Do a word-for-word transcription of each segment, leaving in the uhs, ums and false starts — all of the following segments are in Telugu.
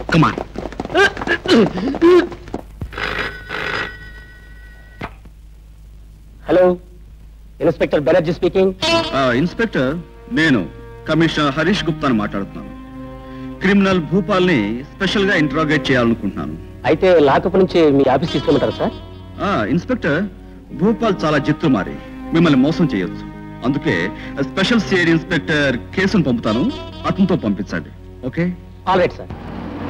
Come on. Hello, Inspector Banerjee speaking. Uh, Inspector, నేను కమిషనర్ హరీష్ గుప్తాను మాట్లాడుతున్నాను. క్రిమినల్ భూపాల్ని స్పెషల్ గా ఇంట్రాగేట్ చేయాలనుకుంటున్నాను. అయితే లాకప్ నుంచి మీ ఆఫీస్ తీసుకోమంటారా సార్? ఇన్స్పెక్టర్, భూపాల్ చాలా జిత్తుమారి మిమ్మల్ని మోసం చేయొచ్చు. అందుకే స్పెషల్ సిఐడి ఇన్స్పెక్టర్ కేసును పంపుతాను, అతనితో పంపించండి. Okay? All right sir.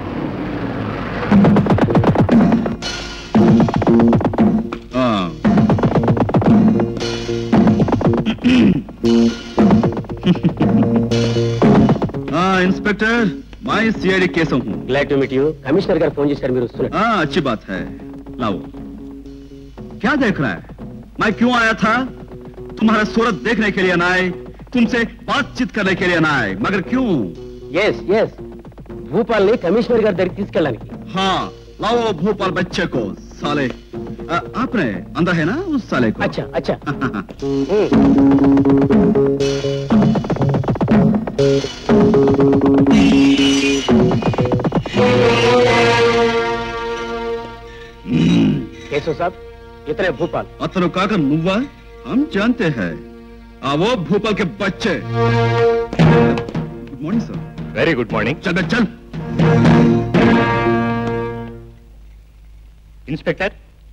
Inspector, मैं सीआईडी केस हूँ. Glad to meet you. Commissioner गाరు फोन చేశారు, మీరు వస్తున్నారు. हाँ, अच्छी बात है. लाओ. क्या देख रहा है? मैं क्यों आया था? तुम्हारा सूरत देखने के लिए ना आए, तुमसे बातचीत करने के लिए ना आए, मगर क्यों? यस यस, भूपाल ने कमिश्नर गाరి దగ్గరికి తీసుకెళ్ళడానికి. हाँ, लाओ भूपाल बच्चे को. साले आ, आपने अंदर है ना उस साले को? अच्छा अच्छा. केशव साहब, इतने भूपाल. अतनु काकर नुव्वा, हम जानते हैं. आ वो भूपाल के बच्चे. Good morning sir. Very good morning. चल बे चल. ఇన్స్పెక్టర్,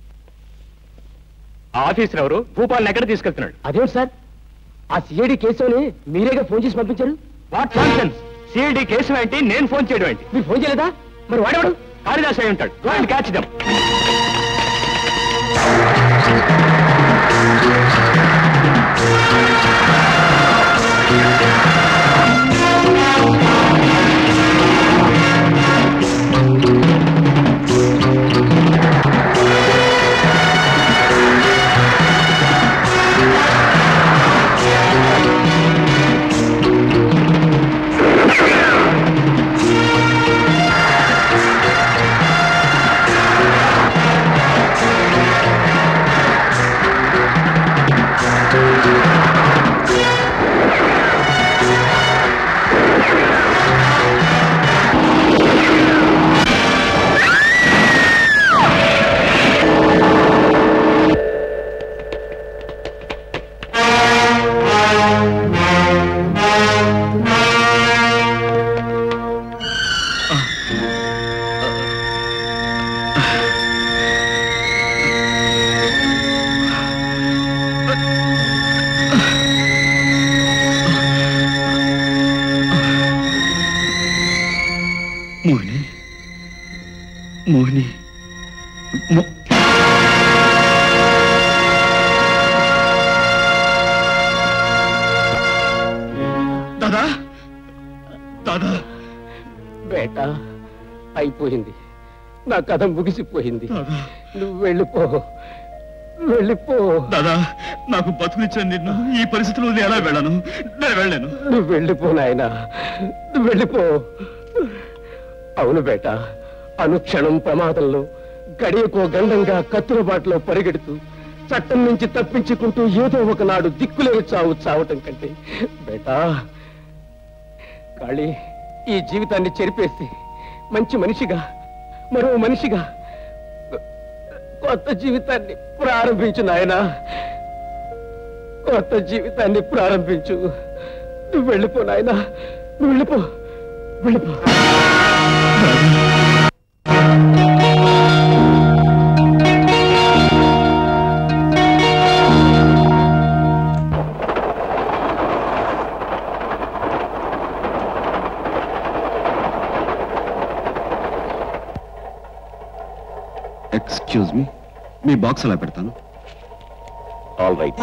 ఆ ఆఫీసర్ ఎవరు భూపాల్ని ఎక్కడ తీసుకెళ్తున్నాడు? అదేంటి సార్, ఆ సిఐడి కేసుని మీరేగా ఫోన్ చేసి పంపించారు? What nonsense! సిఐడి కేసు ఏంటి, నేను ఫోన్ చేయడం ఏంటి? మీరు ఫోన్ చేయలేదా? మరి వాడేవాడు? కాళిదాస్ అయి ఉంటాడు. Go and catch them. Mohini, Mohini, मो... दादा, दादा. బేటా, అయిపోయింది. నా కథ ముగిసిపోయింది. నువ్వు వెళ్ళిపో, వెళ్ళిపో. దాదా, నాకు బతుకునిచ్చిన నిన్ను ఈ పరిస్థితిలో ఎలా వెళ్ళాను? నేను వెళ్ళాను. నువ్వు వెళ్ళిపో నాయనా, నువ్వు వెళ్ళిపో. అవును బేటా, అనుక్షణం ప్రమాదంలో, గడియకో గండంగా కత్తుల బాటలో పరిగెడుతూ చట్టం నుంచి తప్పించుకుంటూ ఏదో ఒకనాడు దిక్కులేని చావు చావటం కంటే బేటా, కాళీ ఈ జీవితాన్ని చెరిపేసి మంచి మనిషిగా, మరో మనిషిగా కొత్త జీవితాన్ని ప్రారంభించు నాయనా, కొత్త జీవితాన్ని ప్రారంభించు. నువ్వు వెళ్ళిపో నాయనా, నువ్వు వెళ్ళిపో, వెళ్ళిపో. ఎక్స్క్యూజ్ మీ, మీ బాక్స్ అలా పెడతాను. All right.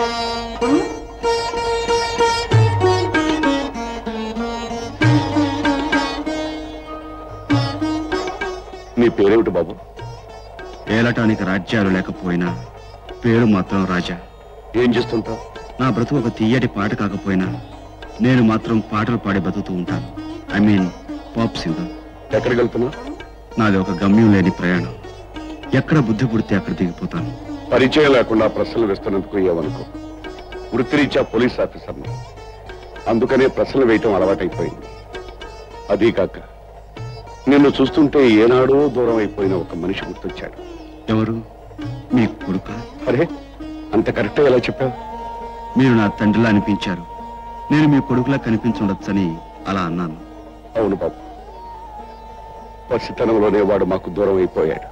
నీ పేరేమిటి బాబు? ఏలటానికి రాజ్యాలు లేకపోయినా పేరు మాత్రం రాజా. ఏం చేస్తుంటావు? నా బ్రతుకు ఒక తీయటి పాట కాకపోయినా నేను మాత్రం పాటలు పాడి బతుకుతూ ఉంటాను. I mean pop singer. ఎక్కడికి వెళ్తున్నా? నాది ఒక గమ్యం లేని ప్రయాణం. ఎక్కడ బుద్ధి పుడితే అక్కడ దిగిపోతాను. పరిచయం లేకుండా ప్రశ్నలు వేస్తున్నందుకు ఏమనుకో. వృత్తిరీత్యా పోలీస్ ఆఫీసర్ని, అందుకనే ప్రశ్నలు వేయటం అలవాటైపోయింది. అదీ కాక నిన్ను చూస్తుంటే ఏనాడో దూరం అయిపోయిన ఒక మనిషి గుర్తొచ్చాడు. ఎవరు? మీ కొడుక? అరే, అంత కరెక్ట్ ఎలా చెప్పావు? మీరు నా తండ్రిలా అనిపించారు. నేను మీ కొడుకులా కనిపించుండొచ్చని అలా అన్నాను. అవును బాబు, పసితనంలోనే వాడు మాకు దూరం అయిపోయాడు.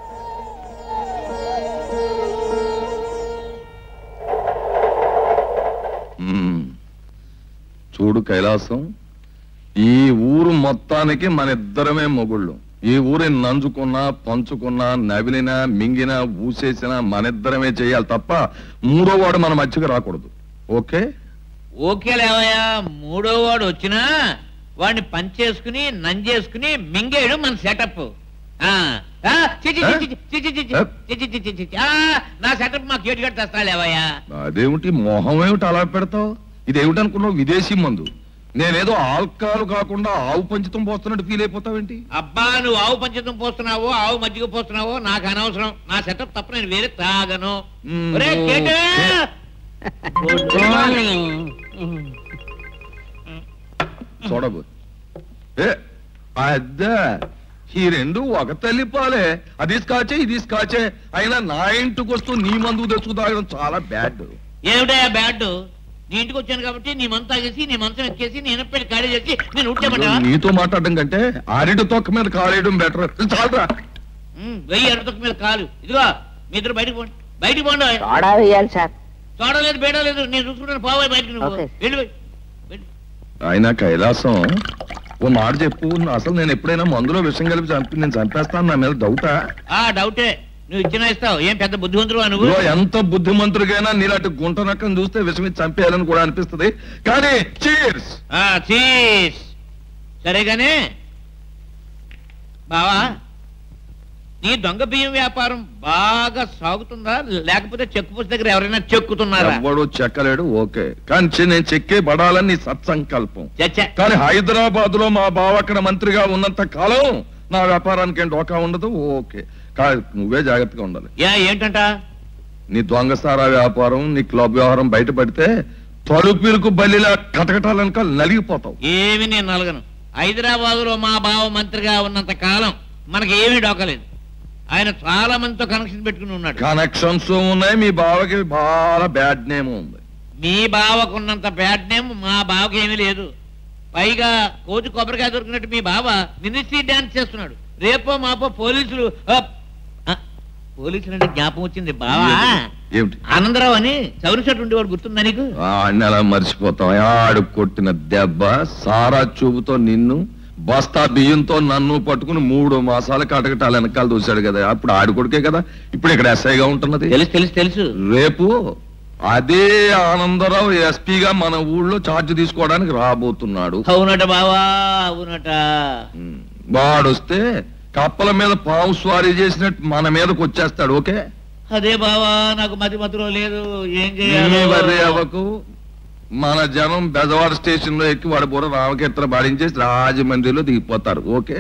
చూడు కైలాసం, ఈ ఊరు మొత్తానికి మన ఇద్దరమే మొగుళ్ళు. ఈ ఊరిని నంచుకున్నా, పంచుకున్నా, నవిలినా, మింగినా, ఊసేసినా మనిద్దరమే చేయాలి తప్ప మూడో వాడు మన మధ్యకి రాకూడదు. ఓకే? ఓకే లేవయ్యా. మూడో వాడు వచ్చినా వాడిని పంచేసుకుని నంజేసుకుని మింగేయడం మన సెటప్. నా సెటప్ మాకు ఏటుగట్టు తెస్తా లేవయ్యా. అదేమిటి మొహం ఏమిటి అలా పెడతావు? ఇదేమిటనుకున్నావు? విదేశీ మందు. నేనేదో ఆల్కహాల్ కాకుండా ఆవు పంచితం పోస్తున్నట్టు ఫీల్ అయిపోతావేంటి? అబ్బా, నువ్వు ఆవు పంచతం పోస్తున్నావో ఆవు మజ్జిగ పోస్తున్నావో నాకు అనవసరం. నా సెటప్ తప్ప నేను వేరే తాగను. చూడబో, ఏ అద్దా, ఈ రెండు ఒక తల్లి పాలే. అది స్కాచే, ఇది స్కాచే. అయినా నా ఇంటికి వస్తూ నీ మందు తెచ్చుకు తాగడం చాలా బ్యాడ్. ఏమిటా బ్యాడ్? నీ ఇంటికి వచ్చాను కాబట్టి నీ మందు తాగేసి నీ మంచం ఎక్కేసి నేను పెట్టి ఖాళీ చేసి నేను ఉట్టేమంటా? నీతో మాట్లాడడం కంటే అరటి తొక్క మీద కాలేయడం బెటర్. చాలరా, వెయ్యి అరటి తొక్క మీద కాలు. ఇదిగో మీ ఇద్దరు బయటకు పోండి, బయటకు పోండి. సార్ చూడలేదు బేడలేదు, నేను చూసుకుంటాను. పోవాలి బయటకు, నువ్వు వెళ్ళి. ఆయన కైలాసం, ఓ మాట చెప్పు. అసలు నేను ఎప్పుడైనా మందులో విషం కలిపి చంపి నేను చంపేస్తాను, నా మీద డౌటా? ఆ డౌటే. నువ్వు ఇచ్చిన ఇస్తావు. ఏం పెద్ద బుద్ధిమంతుడు నువ్వు? ఎంత బుద్ధిమంతుడికైనా నీలాంటి గుంట నక్కను చూస్తే విషం ఇచ్చి చంపేయాలని కూడా అనిపిస్తుంది. కానీ చీర్స్. సరేగానే బావా, నీ దొంగ బియ్యం వ్యాపారం బాగా సాగుతుందా, లేకపోతే చెక్కుపోసి దగ్గర ఎవరైనా చెక్కుతున్నారా? ఎవడు చెక్కలేడు. ఓకే, కానీ నేను చెక్కే పడాలని నీ సత్సంకల్పం. చచ్చా. కానీ హైదరాబాద్ లో మా బావ అక్కడ మంత్రిగా ఉన్నంత కాలం నా వ్యాపారానికి ఏం డోకా ఉండదు. ఓకే, కాదు, నువ్వే జాగ్రత్తగా ఉండాలి. ఏంటంట? నీ దొంగసారా వ్యాపారం, నీ క్లబ్ వ్యవహారం బయటపడితే తలుపులకు బలిలా కటకటాలనుక నలిగిపోతావు. ఏమి నేను నలగను. హైదరాబాద్ లో మా బావ మంత్రిగా ఉన్నంత కాలం మనకి ఏమీ డోకలేదు. ఆయన చాలా మందితో కనెక్షన్ పెట్టుకుని ఉన్నాడు. కనెక్షన్స్ ఉన్నాయి. మీ బావకి బాగా బ్యాడ్ నేమ్ ఉంది. మీ బావకున్నంత బ్యాడ్ నేమ్ మా బావకి ఏమీ లేదు. పైగా కోతి కొబ్బరికాయ దొరికినట్టు మీ బావ మినిస్ట్రీ డాన్స్ చేస్తున్నాడు. రేపో మాపో పోలీసులు పోలీసులు అంటే జ్ఞాపకం వచ్చింది బావా. ఏమిటి? ఆనందరావు అని చౌరి షర్ట్ ఉండేవాడు, గుర్తుందా నీకు? అన్ని అలా మర్చిపోతాం. ఆడు కొట్టిన దెబ్బ, సారా చూపుతో నిన్ను, బస్తా బియ్యంతో నన్ను పట్టుకుని మూడు మాసాలు కటకటాలు వెనకాల చూశాడు కదా. అప్పుడు ఆడు కొడుకే కదా ఇప్పుడు ఇక్కడ ఎస్ఐగా ఉంటున్నది. తెలుసు తెలుసు తెలుసు. రేపు అదే ఆనందరావు ఎస్పీగా మన ఊళ్ళో ఛార్జ్ తీసుకోవడానికి రాబోతున్నాడు. అవునట బావా, అవునట. వాడొస్తే కప్పల మీద పాము స్వారీ చేసినట్టు మన మీదకి వచ్చేస్తాడు. ఓకే? అదే బావా, నాకు మతి మతిలో లేదు. ఏం చేయాలి? అవ్వకు. మన జనం బెజవాడ స్టేషన్ లో ఎక్కి వాడి బుర్ర రామకీర్తన బాడించేసి రాజమండ్రిలో దిగిపోతారు. Okay?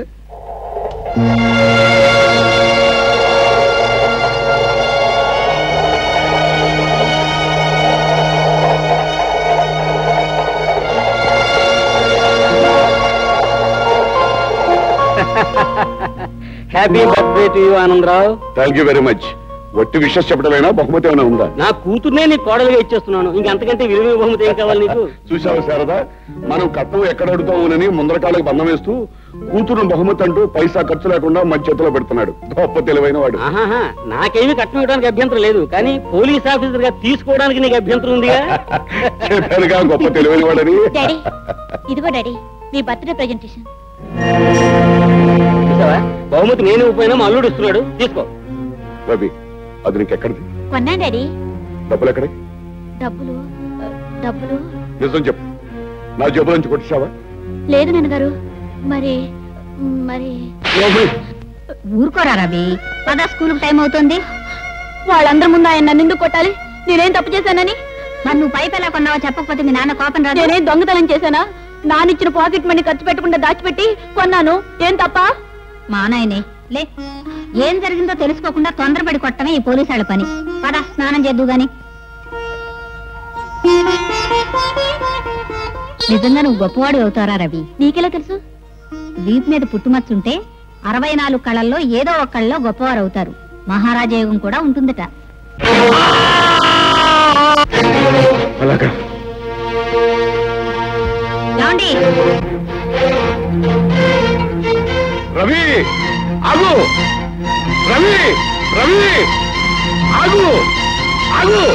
Happy birthday to you Anandarao. Thank you very much. వట్టి విషయం చెప్పడమైనా బహుమతి ఏమైనా ఉందా? నా కూతుర్నే నీకు కోడలుగా ఇచ్చేస్తున్నాను. ఇంకంతకంటే విలువ బహుమతి ఏం కావాలి నీకు? చూసావా శారదా, మనం కట్నం ఎక్కడ అడుగుతామోనని ముందర కాళ్ళకి బంధం వేస్తూ కూతురు బహుమతి అంటూ పైసా ఖర్చు లేకుండా మన చేతిలో పెడుతున్నాడు. గొప్ప తెలివైన వాడు. నాకేమీ కట్నం ఇవ్వడానికి అభ్యంతరం లేదు, కానీ పోలీస్ ఆఫీసర్ గా తీసుకోవడానికి నీకు అభ్యంతరం ఉందిగా. చెప్పానుగా గొప్ప తెలివైన వాడని. ఇదిగో డాడీ, మీ బర్త్డే ప్రెజెంటేషన్. బహుమతి నేను పోయినా మా అల్లుడు ఇస్తున్నాడు, తీసుకో. రవి, అది నీకెక్కడిది? కొన్నా డాడీ. డబ్బులు ఎక్కడే? డబ్బులు డబ్బులు నిజం చెప్పు, నా జబ్బు నుంచి కొట్టేశావా? లేదు నాన్నగారు. మరి మరి ఊరుకోరా రవి, పదా స్కూల్ టైం అవుతుంది. వాళ్ళందరి ముందు ఆయన నన్ను ఎందుకు కొట్టాలి? నేనేం తప్పు చేశానని? నన్ను పైపు ఎలా కొన్నావో చెప్పకపోతే మీ నాన్న కోపం రాదు. నేనేం దొంగతనం చేశానా? నానిచ్చిన పాకెట్ మనీ ఖర్చు పెట్టకుండా దాచిపెట్టి కొన్నాను. ఏం తప్ప? మా నాయనే లే, ఏం జరిగిందో తెలుసుకోకుండా తొందరపడి కొట్టమే ఈ పోలీసు వాళ్ళ పని. పద స్నానం చేద్దు గాని. నిజంగా నువ్వు గొప్పవాడు అవుతారా రవి? నీకెలా తెలుసు? వీపు మీద పుట్టుమచ్చుంటే అరవై నాలుగు కళల్లో ఏదో ఒక కళలో గొప్పవారు అవుతారు. మహారాజ యోగం కూడా ఉంటుందట. అలాగా ఏమండి? రవి ఆగు, రవి రవి ఆగు ఆగు.